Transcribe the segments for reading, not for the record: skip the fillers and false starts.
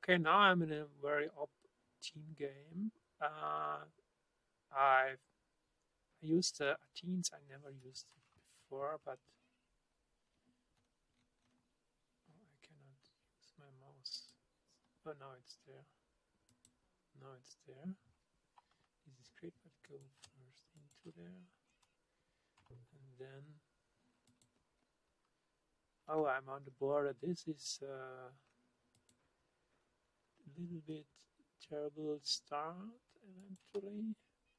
Okay, now I'm in a very team game. I used teens. I never used it before, but I cannot use my mouse. Oh, now it's there. Now it's there. This is great, but go first into there, and then. Oh, I'm on the border. This is a little bit terrible start eventually.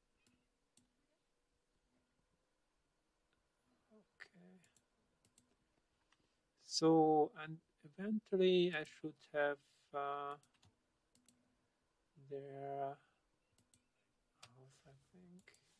Okay. So, and eventually I should have their house, I think.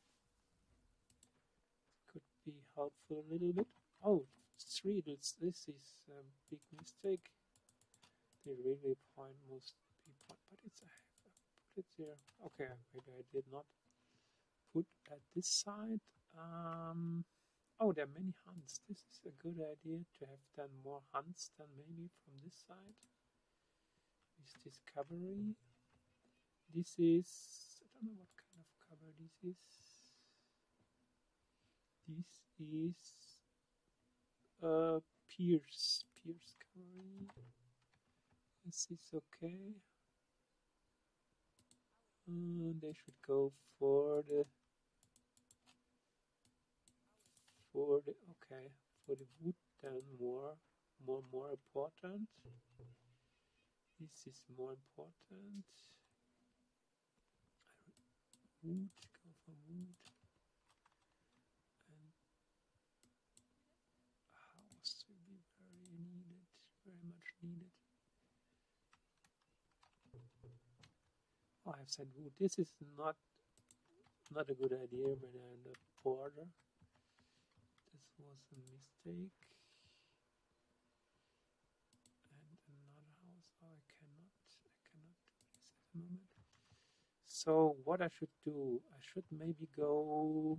Could be helpful a little bit. Oh, 3, this is a big mistake. They really point most people, but it's I have put it there. Okay, maybe I did not put at this side. Oh, there are many hunts. This is a good idea to have done more hunts than maybe from this side. This discovery. This is, I don't know what kind of cover this is. This is Pierce covering. This is okay. They should go for the okay, for the wood then more important. This is more important. Wood, go for wood. And a house will be very needed, very much needed. Oh, I have said wood. This is not a good idea when I'm on the border. This was a mistake. And another house. Oh, I cannot do this at the moment. So what I should do, I should maybe go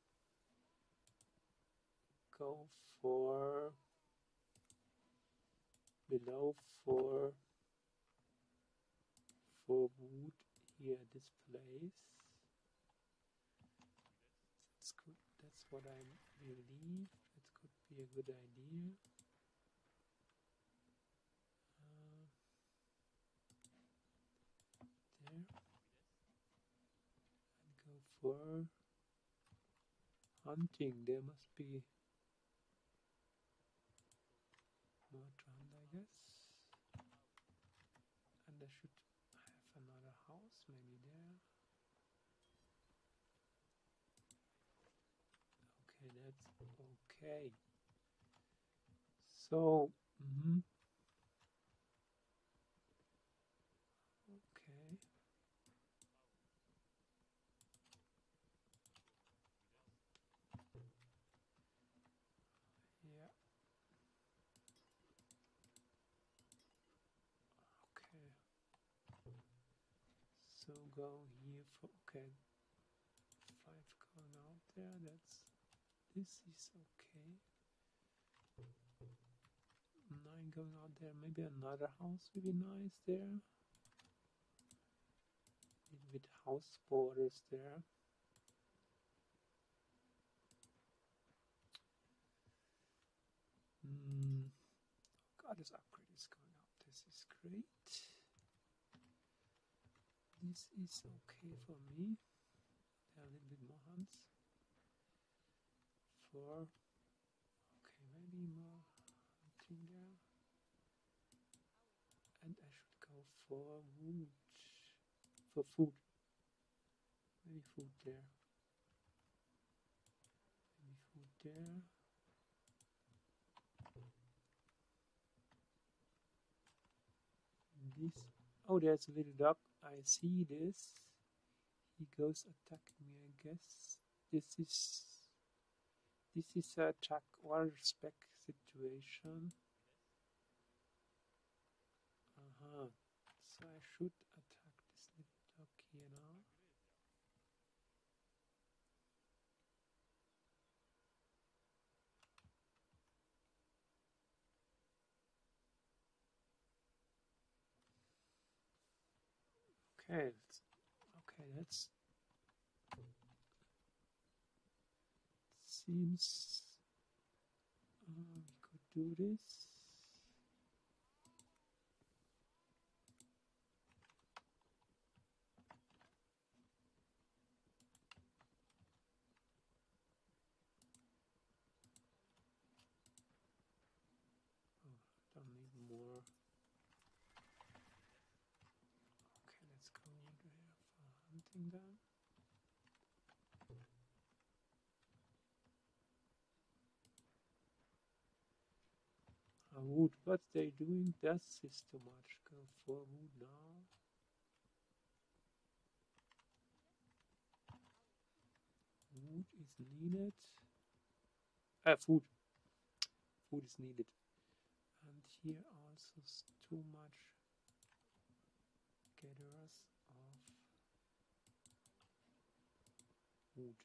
for below for wood here, this place. That's good. That's what I believe. That could be a good idea. There. And go for hunting. There must be more to hunt, I guess. And I should have another house maybe there. Okay, that's okay. So, okay. Yeah. Okay. So go here for, okay. 5 going out there, this is okay. 9 going out there, maybe another house would be nice there. With house borders there. God, this upgrade is going up. This is great. This is okay for me. There are a little bit more hunts. For, okay, maybe more hunting there. And I should go for wood. For food. Maybe food there. Maybe food there. This. Oh, there's a little dog. I see this. He goes attacking me, I guess. This is a attack or spec situation. So I should attack this little dog here now. Okay, okay, that's seems we could do this. Oh, don't need more. Okay, let's go over here for hunting then. Wood, what they doing? That's is too much. Go for wood now. Wood is needed. Food. Food is needed. And here also too much gatherers of wood.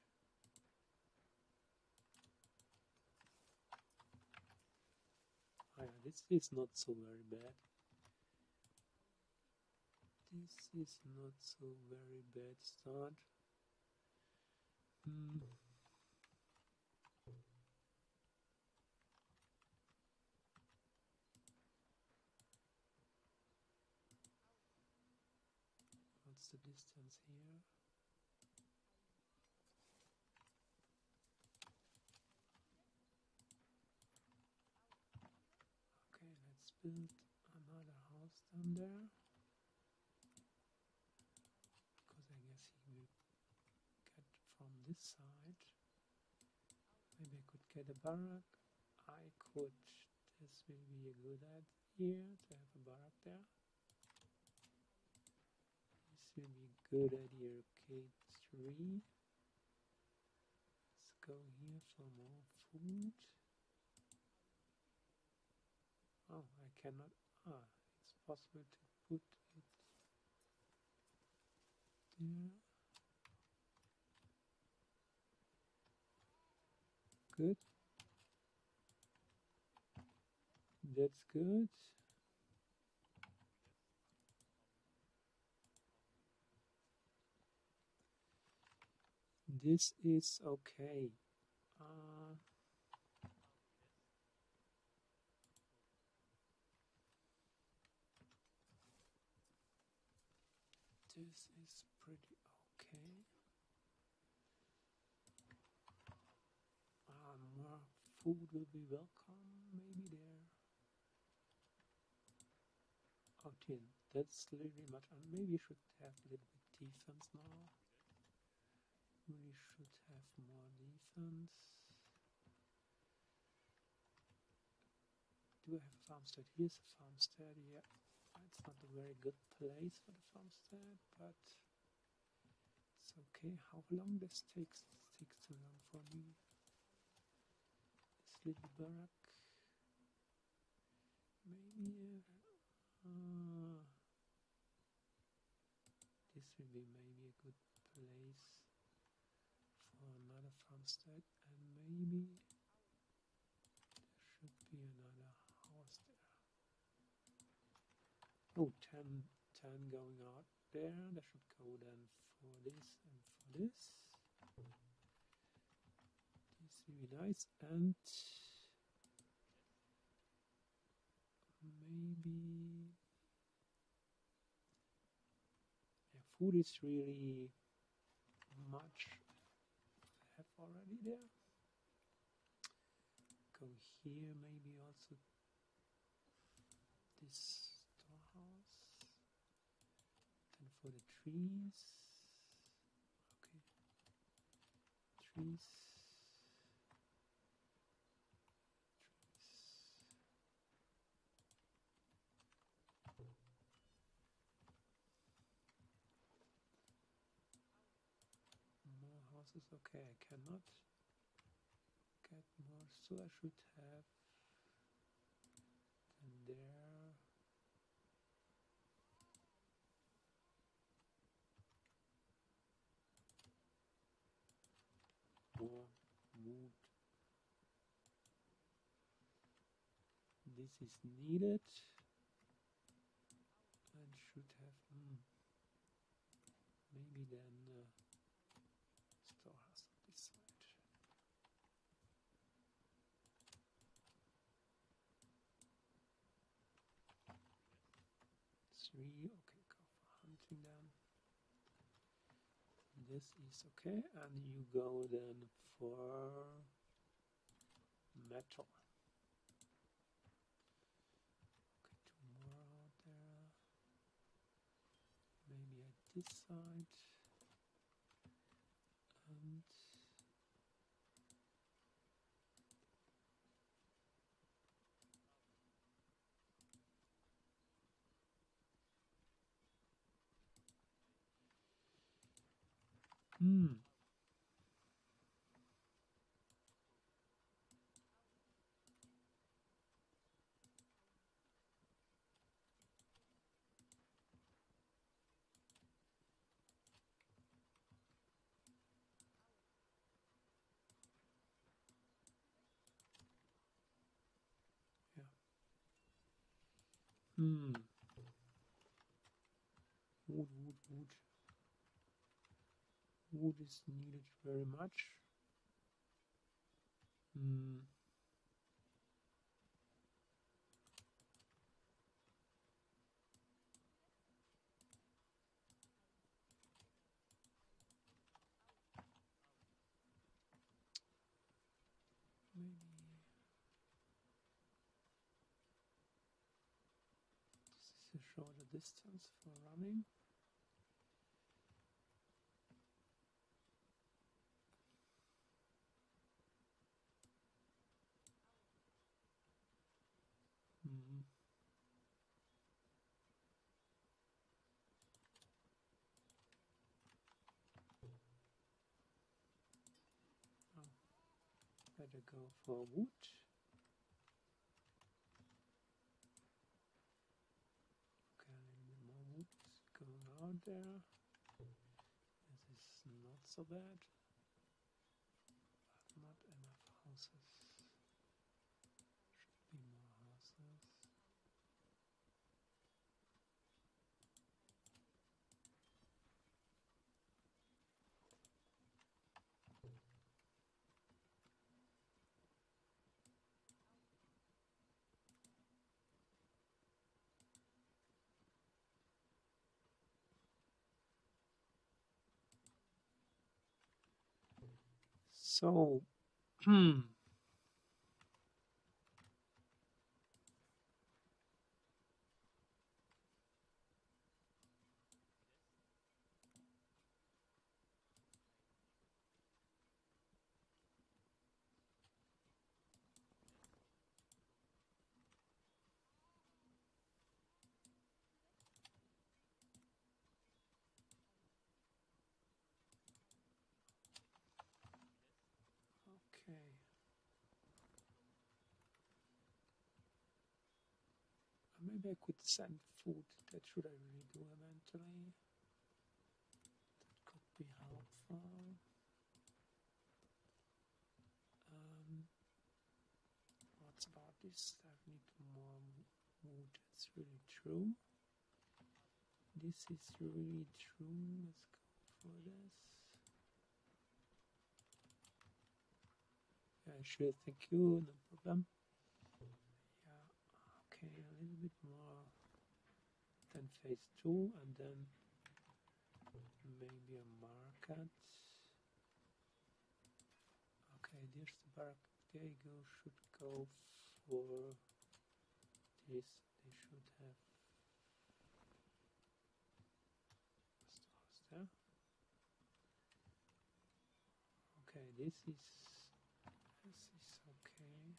Oh, yeah, this is not so very bad. This is not so very bad start. What's the distance here? Okay, let's build another house down there. Because I guess he will get from this side. Maybe I could get a barrack. I could. This will be a good idea to have a barrack there. This will be a good idea. Okay, 3. Let's go here for more food. Oh, I cannot. It's possible to put it there. Good. That's good. This is okay. This is pretty okay. More food will be welcome, maybe there. Oh, 10. That's really much. And maybe you should have a little bit defense now. Really should have more defense. Do I have a farmstead? Here's a farmstead. Yeah, it's not a very good place for the farmstead, but it's okay. How long this takes? It takes too long for me. This little barrack. Maybe this will be maybe a good place for another farmstead, and maybe there should be another house there. Oh, 10 going out there. That should go then for this and for this. This will be nice, and maybe food is really much I have already there. Go here, maybe also this storehouse. And for the trees, okay, trees. More houses, okay, I cannot get more, so I should have and there. More wood. This is needed and should have. maybe then storehouse on this side. 3, okay, go for hunting then. This is okay, and you go then for metal. Okay, 2 more out there. Maybe at this side. And yeah. Wood. Wood is needed very much. Maybe this is a shorter distance for running. Better go for wood. Okay, a little bit more wood going out there. This is not so bad, but not enough houses. Should be more houses. So, okay. Maybe I could send food. That should I really do eventually. That could be helpful. What's about this? I need more wood. It's really true. This is really true. Let's go for this. Yeah, sure. Thank you. No problem. Yeah. Okay, a little bit more than phase 2, and then maybe a market. Okay, there's the barrack. There you go. Should go for this. They should have stores there. Okay, this is okay.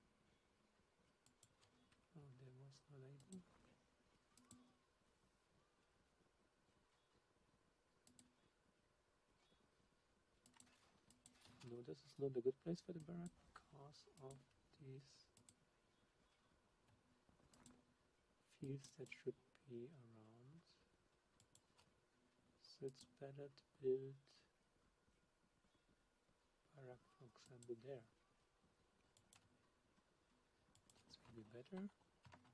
Oh, there was no label. No, this is not a good place for the barrack because of these fields that should be around. So it's better to build barrack, for example, there. That's maybe better.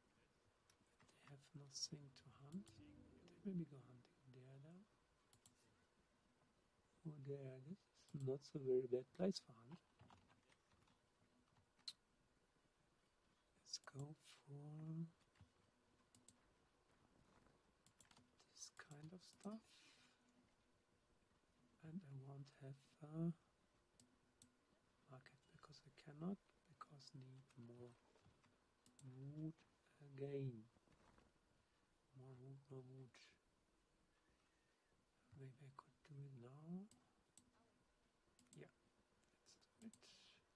They have nothing to hunt. They maybe go hunting there though. Oh, there, this is not so very bad place for hunt. Let's go for this kind of stuff. And I won't have a market because I cannot, because need more wood again. More wood, more wood. Maybe I could do it now. Yeah, let's do it.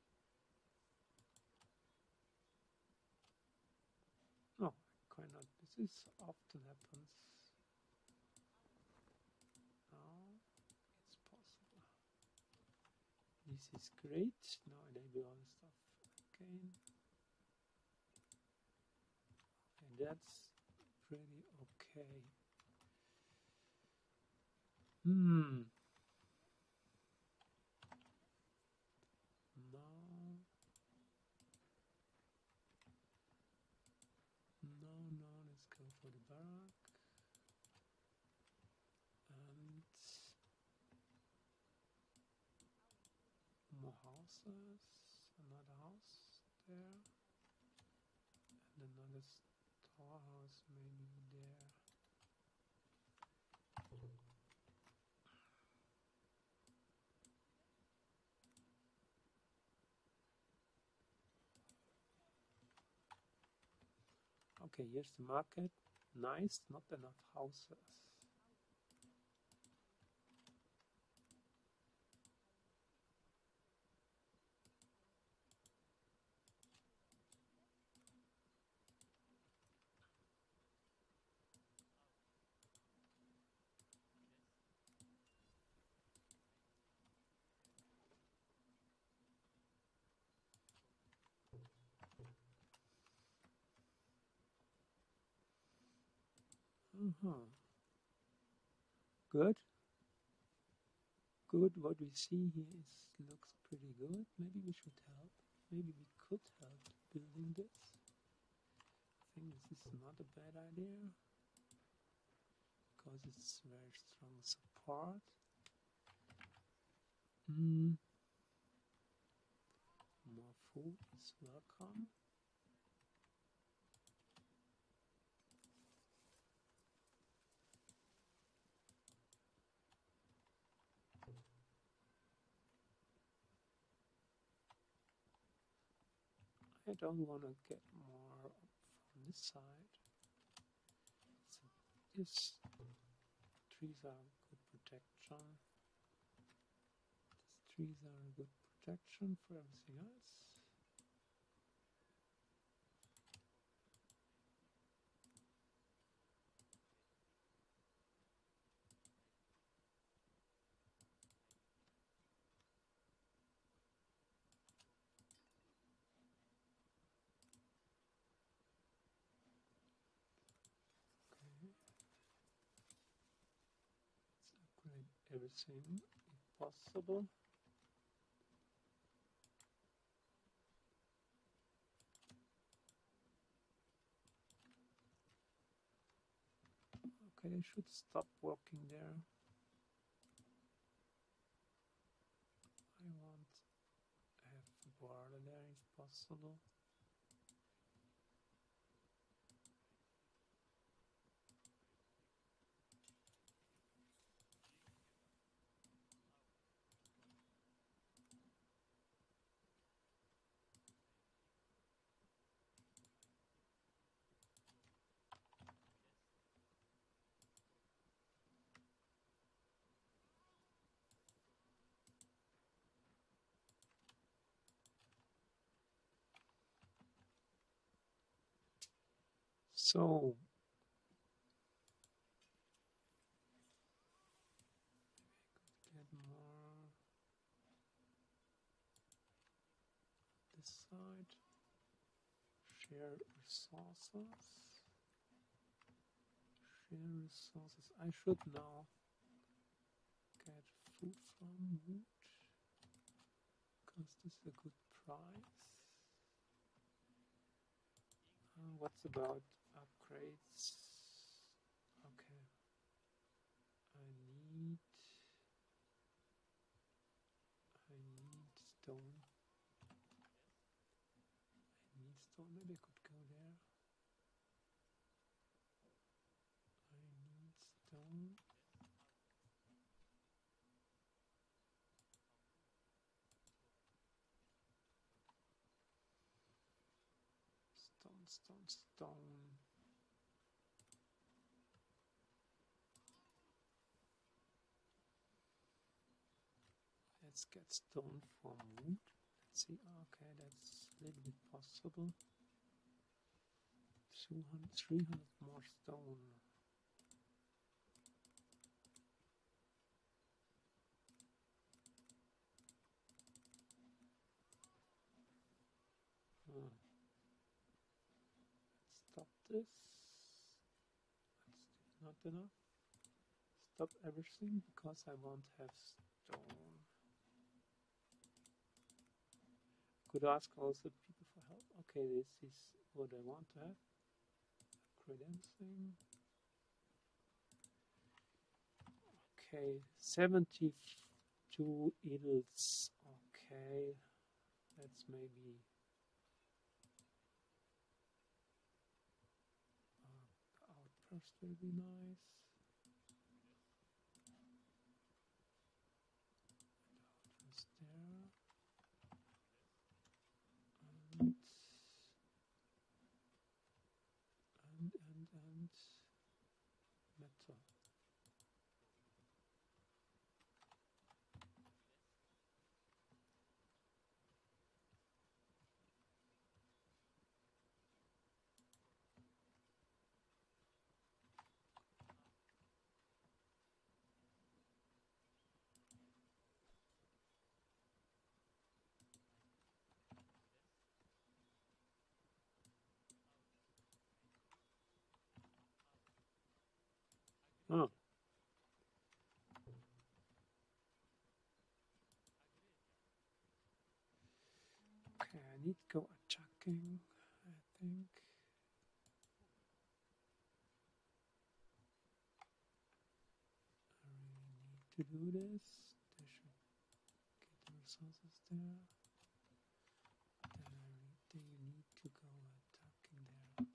No, I cannot. This is often happens. Now it's possible. This is great. Now enable all the stuff again. And that's pretty okay. No. No, let's go for the barrack. And more houses. Another house there. And another storehouse maybe there. Okay, here's the market. Nice, not enough houses. Good. Good. What we see here looks pretty good. Maybe we should help. Maybe we could help building this. I think this is not a bad idea because it's very strong support. More food is welcome. I don't want to get more from this side. So these trees are good protection. These trees are good protection for everything else. Everything if possible. Okay, I should stop working there. I want to have a border there if possible. So get more this side. Share resources. Share resources. I should now get food from wood because this is a good price. What's about upgrades? Okay. I need stone. Maybe I could go there. I need stone. Stone, stone, stone. Let's get stone from wood. Let's see. Okay, that's a little bit possible. 200, 300 more stone. Let's stop this. That's not enough. Stop everything because I won't have stone. Could ask also people for help. Okay, this is what I want to have. Credencing. Okay, 72 idles. Okay, that's maybe outburst will be nice. Outburst there. And metal. Oh. Okay, I need to go attacking, I think. I really need to do this. They should get the resources there. Then they need to go attacking there.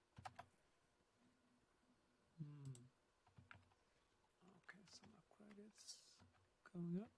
Okay, some upgrades going up.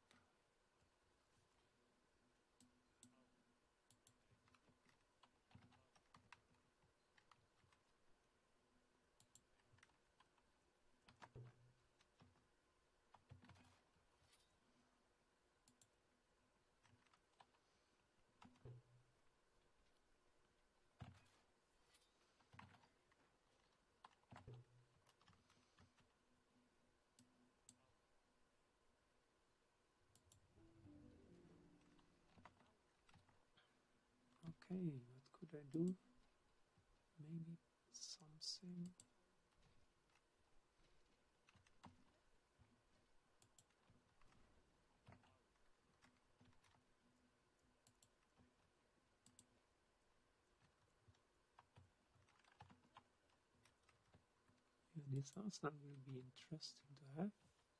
Okay, what could I do? Maybe something. Yeah, this arsenal will be interesting to have.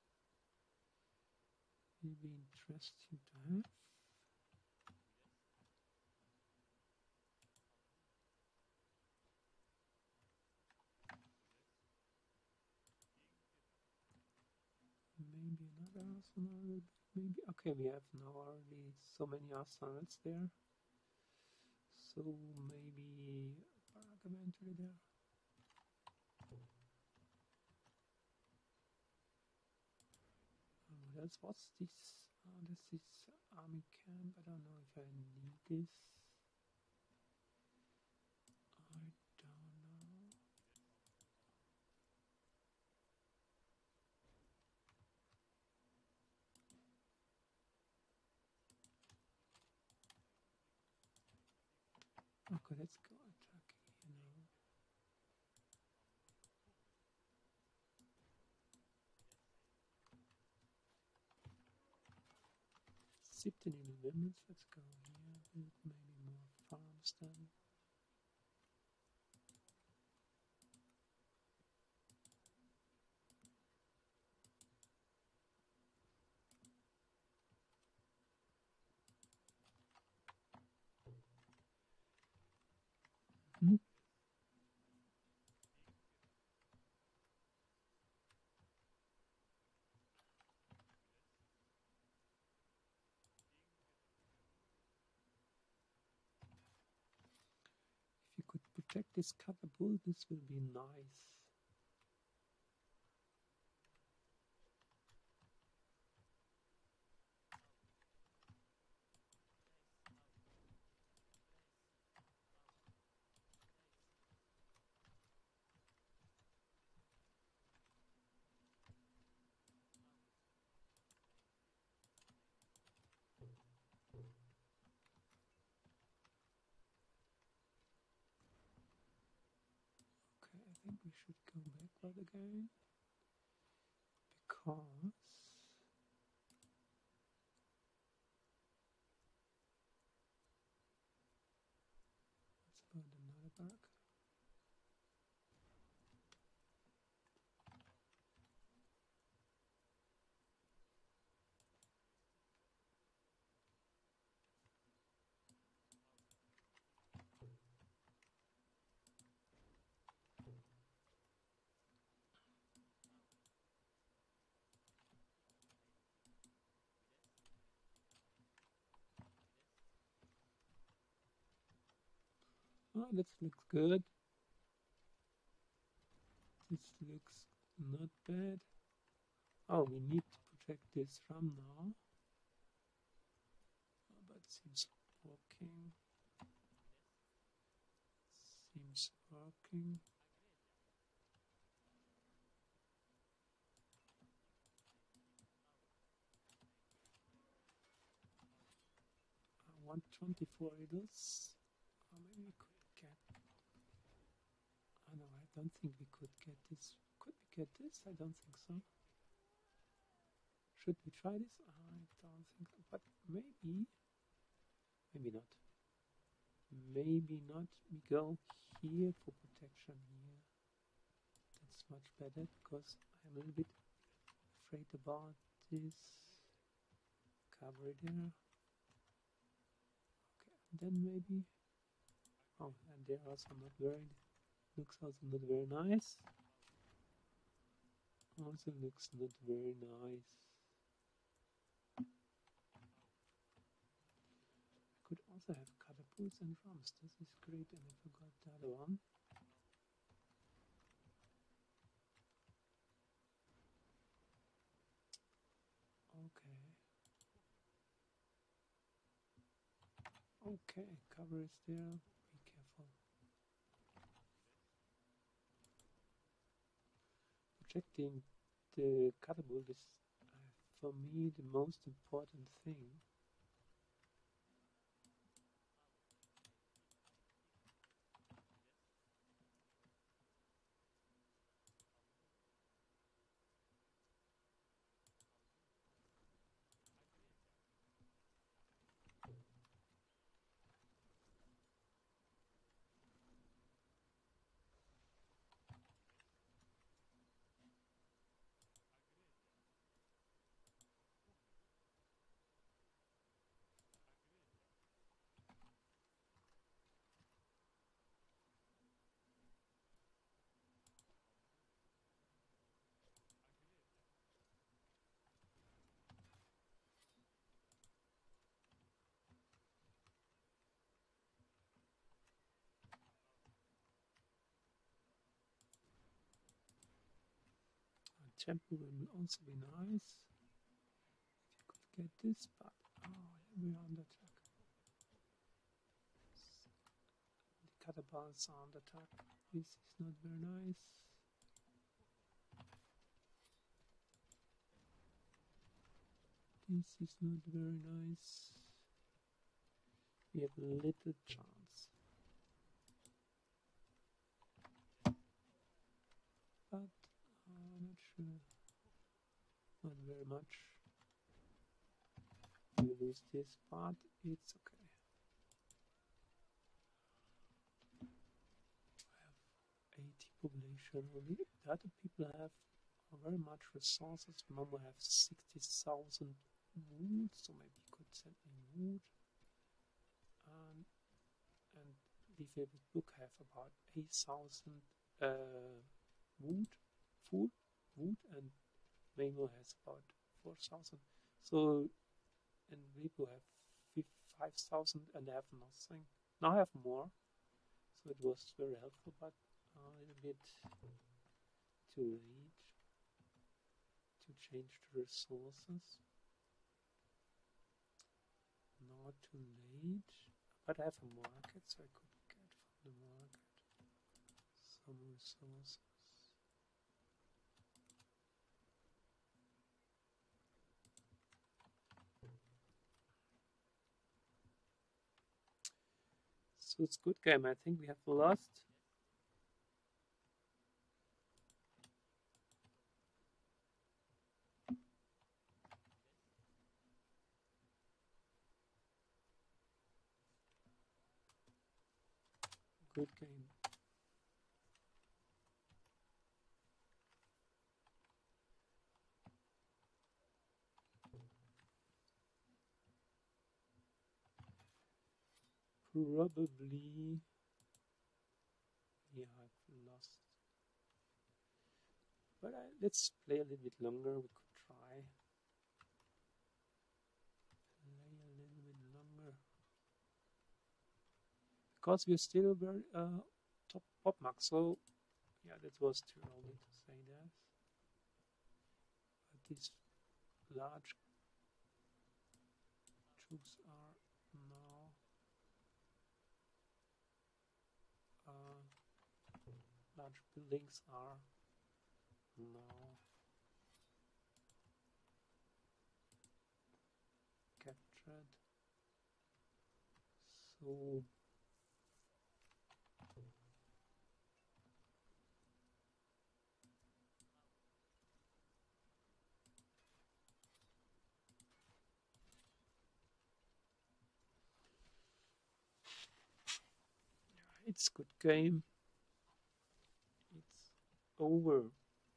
Will be interesting to have. Maybe another arsenal. Maybe okay. We have now already so many arsenals there. So maybe argumentary there. What else? What's this? This is army camp. I don't know if I need this. I don't know. Okay, let's go attacking here now. Sitting in the women's, let's go here. Build maybe more farms then. project this catapult, this will be nice. Okay, I think we should go backward again, because what's about another bug? Oh, that looks good. This looks not bad. Oh, we need to project this from now. Oh, but seems working. Seems working. I want 24 riddles. Oh, maybe we could get. Oh no, I don't think we could get this. Could we get this? I don't think so. Should we try this? I don't think so. But maybe. Maybe not. Maybe not. We go here for protection here. That's much better because I'm a little bit afraid about this. Cover it there. Okay, and then maybe. Oh, and they're also not very. Looks also not very nice. Also looks not very nice. I could also have catapults and drums. This is great, and I forgot the other one. Okay. Okay, cover is there. Be careful. Projecting the catapult is, for me, the most important thing. Temple will also be nice. If you could get this, but we're under attack. The catapults are under attack. This is not very nice. This is not very nice. We have little chance. But not sure. Not very much. We lose this part, it's okay. We have 80 population only. The other people have very much resources. Momo have 60,000 wood, so maybe you could send me wood. And Vissible book have about 8,000 wood, and Memo has about 4,000. So, and Weibo have 5,000 and they have nothing. Now I have more. So it was very helpful, but a little bit too late to change the resources. Not too late, but I have a market, so I could get from the market some resources. So it's good game. I think we have lost. Good game. Probably, yeah, I've lost. But let's play a little bit longer. We could try. Play a little bit longer. Because we're still very top pop max. So, yeah, that was too early to say that. But these large troops are now large buildings are now captured. So it's good game. It's over.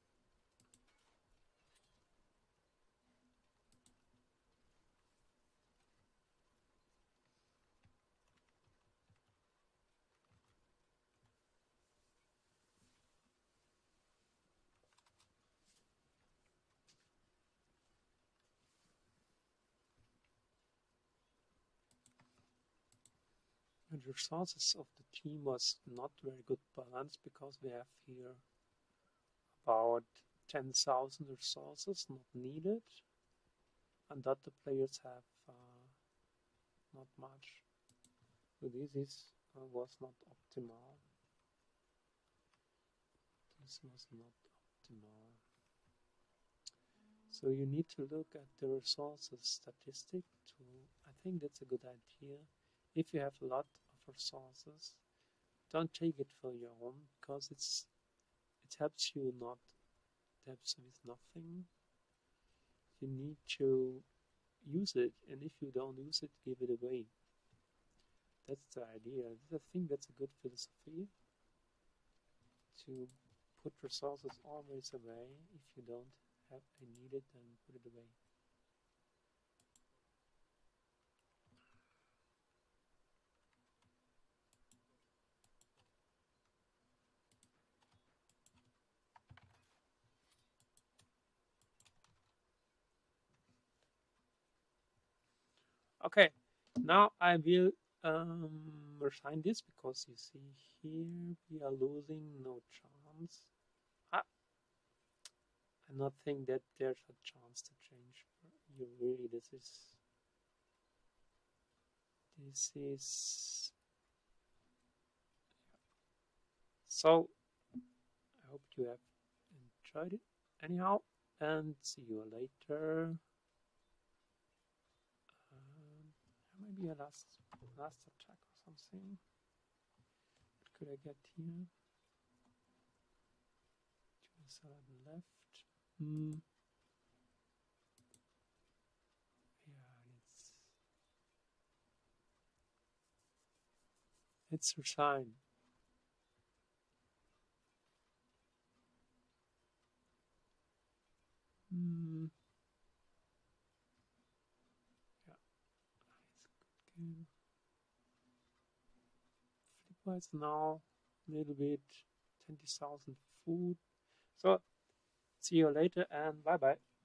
And the resources of the team was not very good balance because we have here about 10,000 resources not needed, and that the players have not much. So this was not optimal. This was not optimal. So you need to look at the resources statistic to, I think that's a good idea. If you have a lot of resources, don't take it for your own because it helps you not, it helps with nothing. You need to use it, and if you don't use it, give it away. That's the idea. I think that's a good philosophy to put resources always away. If you don't need it, then put it away. Okay, now I will resign this because you see here we are losing no chance. I not think that there's a chance to change. You really, this is so. I hope you have enjoyed it anyhow, and see you later. Maybe a last attack or something. What could I get here? 27 left. Yeah, it's resign. Yeah, it's a good game. Flipwise now a little bit 20,000 food. So see you later and bye bye.